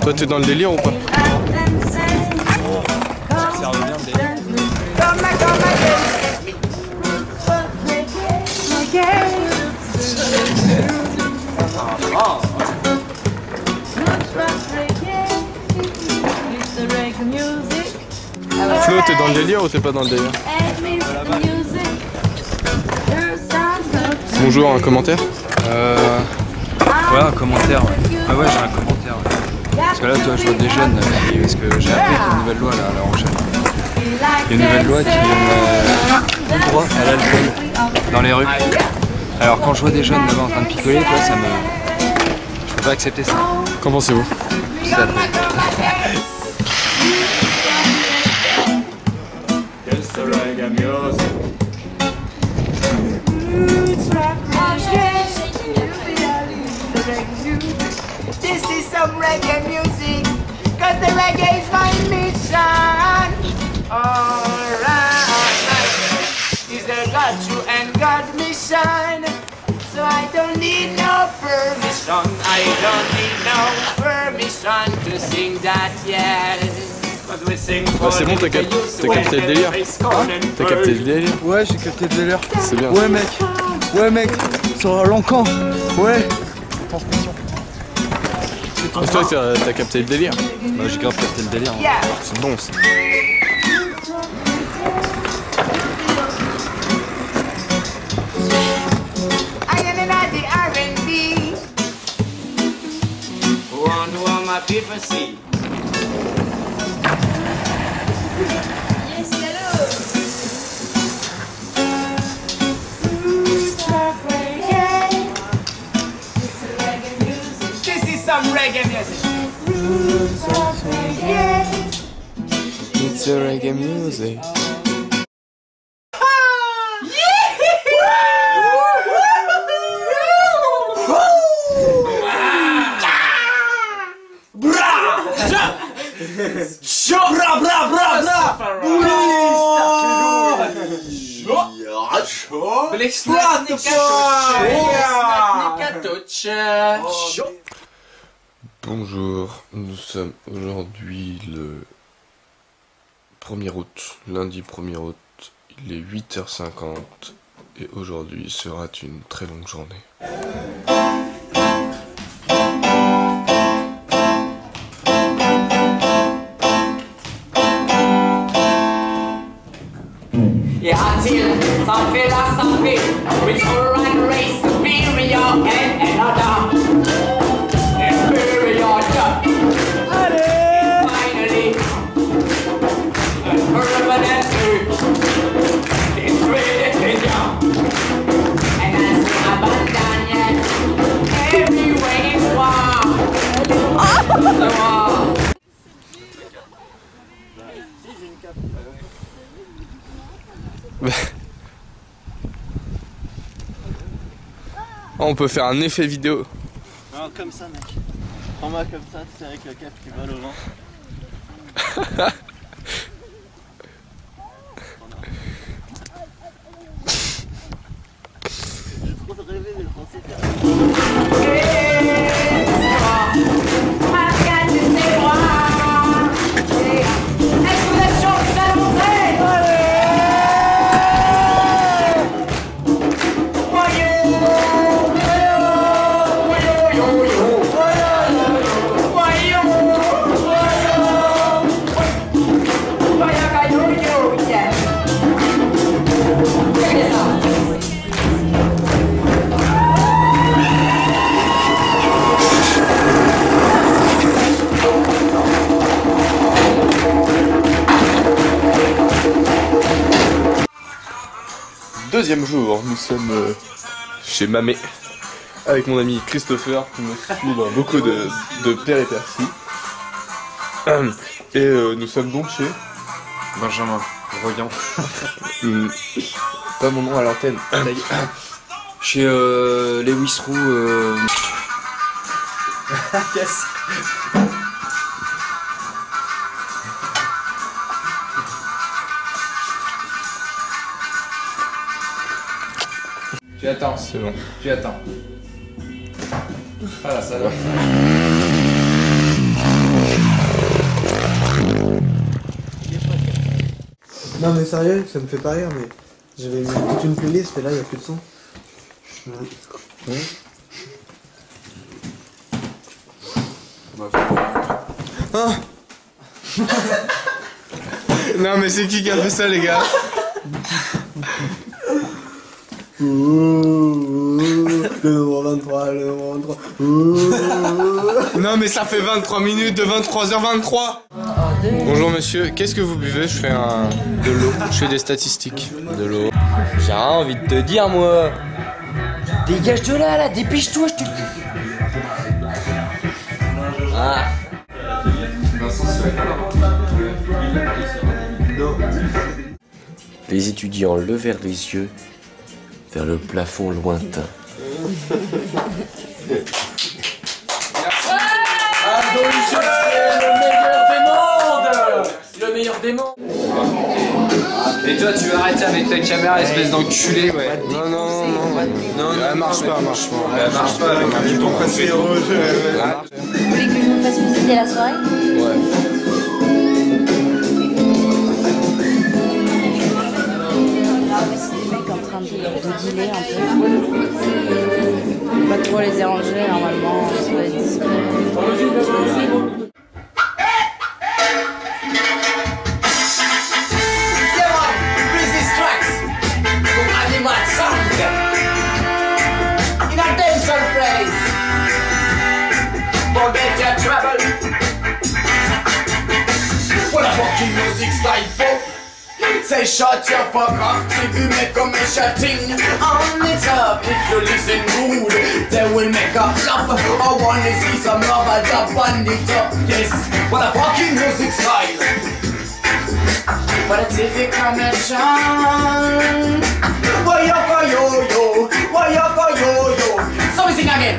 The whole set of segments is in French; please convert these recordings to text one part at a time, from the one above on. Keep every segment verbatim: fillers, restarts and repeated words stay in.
Toi t'es dans le délire ou pas? Ça revient le délire. Ah. Flo, t'es dans le délire ou t'es pas dans le délire? Bonjour, un commentaire? Euh... Ouais, un commentaire, ouais. Ah ouais, j'ai un commentaire. Ouais. Parce que là, toi, je vois des jeunes, qui... parce que j'ai appris qu'il y a une nouvelle loi là, à La Rochelle. Il y a une nouvelle loi qui vient euh, tout droit à l'alcool dans les rues. Alors quand je vois des jeunes là-bas en train de picoler, toi, ça me... Je peux pas accepter ça. Qu'en pensez-vous? Tout à fait. This is some reggae music, cause the reggae is my mission. Alright, is the God true and God mission. So I don't need no permission, I don't need no permission to sing that, yes. Bah c'est bon, t'as cap capté le délire? Hein? T'as capté le délire? Ouais, j'ai capté le délire. C'est bien. Ouais mec, ouais mec, sur l'encan, ouais. Transmission. Et toi t'as capté le délire? Bah j'ai grave capté le délire. Hein. C'est bon ça. I am in the R and B. Wonder what my people see. Yes, hello. This is some reggae music. It's a reggae music. Bra bra bra bra. Bonjour, nous sommes aujourd'hui le premier août, lundi premier août, il est huit heures cinquante et aujourd'hui sera une très longue journée. Yeah, until some philosophy which will run race superior and another inferior judge. Finally, a permanent truth is created in you. And as we abandon yet, every way is war. The war. Oh, on peut faire un effet vidéo. Non, comme ça mec. Prends-moi comme ça, c'est avec le cap qui vole au vent. J'ai trop rêvé de le penser faire. Deuxième jour, nous sommes euh, chez Mamé avec mon ami Christopher qui me suit dans beaucoup de, de péripéties. Et euh, nous sommes donc chez Benjamin, Royan. Hmm, pas mon nom à l'antenne. Chez euh, Lewis Roux. Euh... Yes. Tu attends, C'est bon. tu attends. Ah la salope. Non mais sérieux, ça me fait pas rire, mais j'avais mis toute une playlist et là il n'y a plus de son. Mmh. Ah. Non mais c'est qui qui a fait ça les gars? Le numéro vingt-trois, le numéro vingt-trois. Non mais ça fait vingt-trois minutes de vingt-trois heures vingt-trois. Bonjour monsieur, qu'est-ce que vous buvez? Je fais un... de l'eau, je fais des statistiques. De l'eau. J'ai rien envie de te dire moi. Dégage de là là, dépêche-toi je te... Ah. Les étudiants levèrent les yeux vers le plafond lointain. Ah, donc je suis le meilleur des mondes! Le meilleur des mondes! Et toi, tu veux arrêter avec ta caméra, espèce d'enculé, ouais. Non, non, non, non, non, elle marche pas, elle marche pas. Elle marche pas, elle marche pas. Vous voulez que je vous fasse visiter la soirée? Ouais. En train de, de dealer un peu. Pas trop les déranger, normalement, ça va être discret. Forget your trouble. What a fucking music style for. Say shut your fuck up till you make a measure thing on the top. If you listen good, they will make a flop. I wanna see some rubber dub on the top. Yes, what a fucking music style. What a T V commercial. Why you go yo yo? Why you go yo yo? So we sing again.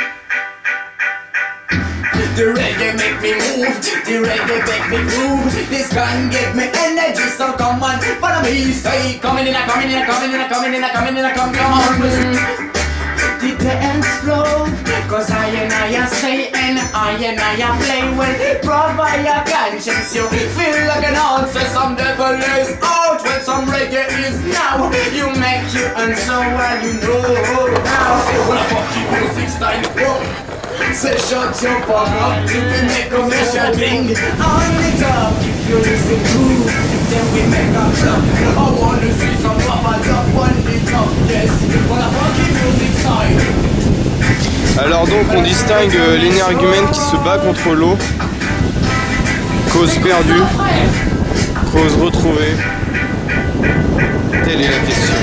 The reggae make me move, the reggae make me groove. This can give me energy, so come on, follow me. Say, coming in, a coming in, a coming in, a coming in, a coming in, a come, come on. The dance floor, cause I and I say and I and I play well. Provide your conscience, you feel like an answer. Some devil is out when some reggae is now. You make you answer while you know now. When I fuck you, music style, whoa. Say shut your fuck up till we make a measure thing on the top. If you listen good, then we make a flop. I wanna see some rubber duck on the top. Yes, what a fucking music style. Alors donc on distingue l'énergumène qui se bat contre l'eau. Cause perdue, cause retrouvée. Telle est la question.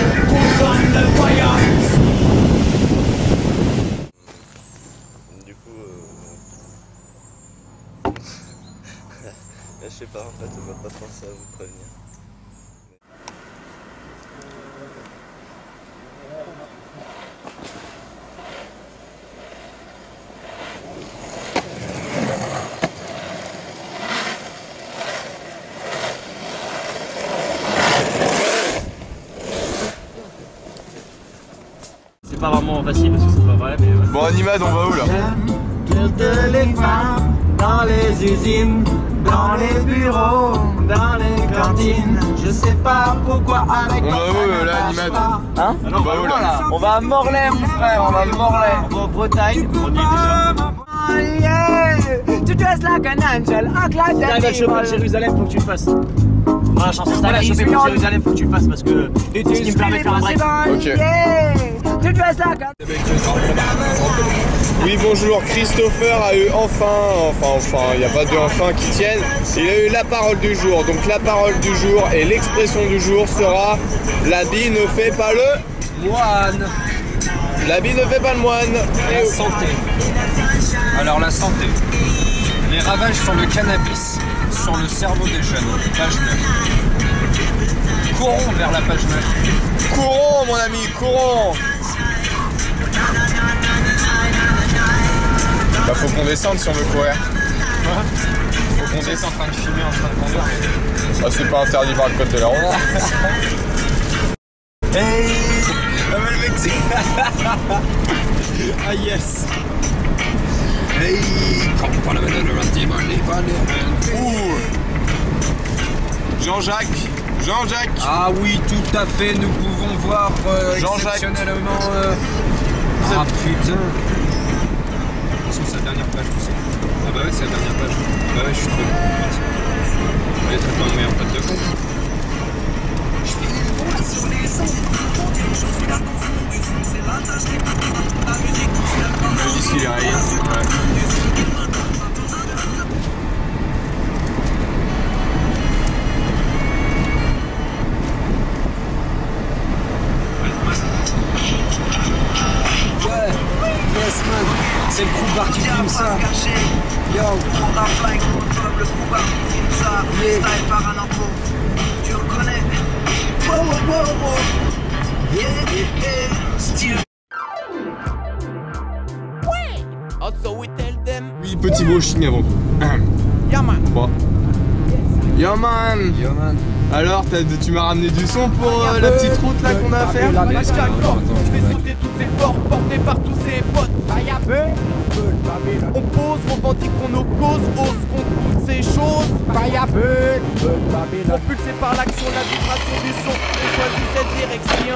Du coup, euh... je sais pas, en fait, on va pas penser à vous prévenir. C'est pas vraiment facile parce que c'est pas vrai, mais ouais. Bon Animad, on va où là? Toutes les femmes dans les usines, dans les bureaux, dans les cantines. Je sais pas pourquoi avec on moi va où là Animad? Hein? Ah non, on va où là? On va à Morlaix mon frère, on va à Morlaix. On va en Bretagne. On dit déjà. Oh yeah, tu dresses like an angel, act like Si that t'arrives à choper evil. Jérusalem, faut que tu le fasses. Dans la chanson, si t'arrives à choper pour Jérusalem, faut que tu le fasses parce que c'est ce qui me permet de faire un break. Ok. Yeah, tu dresses like an... Oui bonjour, Christopher a eu enfin, enfin enfin, il n'y a pas de enfin qui tienne, il a eu la parole du jour. Donc la parole du jour et l'expression du jour sera: l'habit ne fait pas le Moine. L'habit ne fait pas le moine. La santé. Alors la santé. Les ravages sur le cannabis, sur le cerveau des jeunes. Page neuf. Courons vers la page neuf. Courons mon ami, courons. Bah faut qu'on descende si on veut courir. Quoi? Faut qu'on descende. En train de filmer, en train de conduire. Bah c'est pas interdit par le code de la route. Hey. Ah mais le mec c'est... Ah yes. Hey. Ouh. Jean-Jacques Jean-Jacques. Ah oui, tout à fait, nous pouvons voir euh, exceptionnellement... Euh... Ah putain. C'est sa dernière page, tu sais. Ah bah ouais, c'est la dernière page. Bah ouais, je suis trop bon. Merci. Elle est très pas un meilleur pote de con. Je finis le bon sur les sons. Je suis là pour vous. C'est la tâche qui la musique. Le disque il est rayé. Ouais. Yes man, c'est le crew bar qui filme ça. Yo, on a fly le crew bar qui filme ça. Style par un info, tu reconnais. Wow, wow, wow, wow. Yeah, yeah, yeah, still. Also we tell them. Oui, petit brushing avant tout. Yeah man. Bon. Yo man. Yo man. Alors, tu m'as ramené du son pour euh, la petite route là qu'on a à faire? Je vais sauter toutes ces portes portées par tous ces potes. On pose, revendique qu'on oppose, ose contre toutes ces choses. Propulsé par l'action, la vibration du son, on choisit cette direction.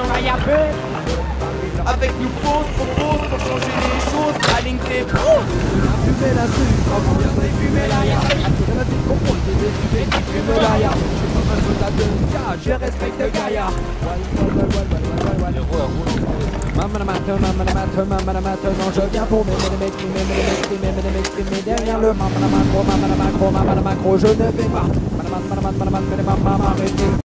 Avec nous pose, propose pour changer les choses. Aligne tes pros. Fumer la rue, comment bien fumer la ya. La petite compose, des décidés qui fument la ya. Je respecte Gaïa. Non, je viens pour m'exprimer derrière le macro, macro, je ne vais pas m'arrêter.